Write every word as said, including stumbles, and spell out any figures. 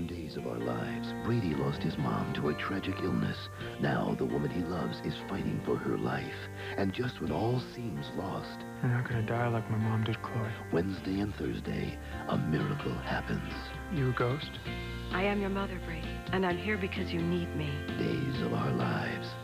on Days of Our Lives, Brady lost his mom to a tragic illness. Now the woman he loves is fighting for her life. And just when all seems lost... You're not gonna die like my mom did, Chloe. Wednesday and Thursday, a miracle happens. You a ghost? I am your mother, Brady, and I'm here because you need me. Days of Our Lives.